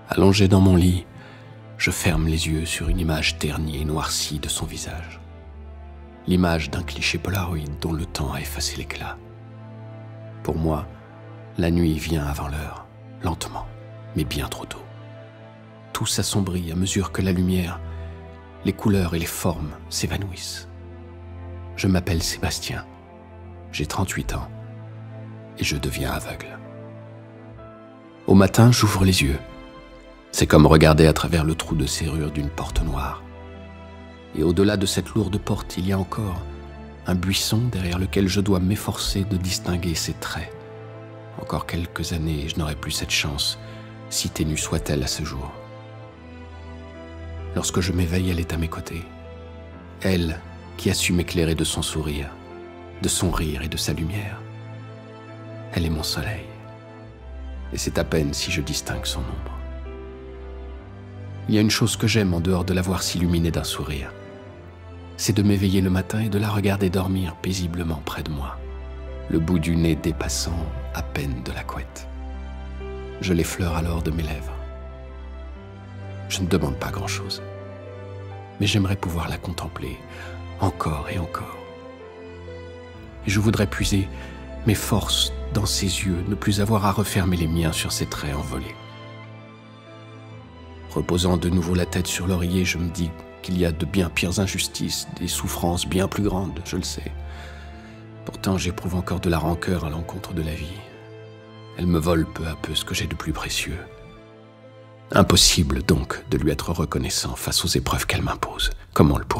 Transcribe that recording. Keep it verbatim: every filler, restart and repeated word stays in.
Allongé dans mon lit, je ferme les yeux sur une image ternie et noircie de son visage. L'image d'un cliché Polaroid dont le temps a effacé l'éclat. Pour moi, la nuit vient avant l'heure, lentement, mais bien trop tôt. Tout s'assombrit à mesure que la lumière, les couleurs et les formes s'évanouissent. Je m'appelle Sébastien, j'ai trente-huit ans et je deviens aveugle. Au matin, j'ouvre les yeux. C'est comme regarder à travers le trou de serrure d'une porte noire. Et au-delà de cette lourde porte, il y a encore un buisson derrière lequel je dois m'efforcer de distinguer ses traits. Encore quelques années et je n'aurai plus cette chance, si ténue soit-elle à ce jour. Lorsque je m'éveille, elle est à mes côtés. Elle qui a su m'éclairer de son sourire, de son rire et de sa lumière. Elle est mon soleil. Et c'est à peine si je distingue son ombre. Il y a une chose que j'aime en dehors de la voir s'illuminer d'un sourire. C'est de m'éveiller le matin et de la regarder dormir paisiblement près de moi, le bout du nez dépassant à peine de la couette. Je l'effleure alors de mes lèvres. Je ne demande pas grand-chose, mais j'aimerais pouvoir la contempler encore et encore. Et je voudrais puiser mes forces dans ses yeux, ne plus avoir à refermer les miens sur ses traits envolés. Reposant de nouveau la tête sur l'oreiller, je me dis qu'il y a de bien pires injustices, des souffrances bien plus grandes, je le sais. Pourtant, j'éprouve encore de la rancœur à l'encontre de la vie. Elle me vole peu à peu ce que j'ai de plus précieux. Impossible donc de lui être reconnaissant face aux épreuves qu'elle m'impose. Comment le pourrais-je ?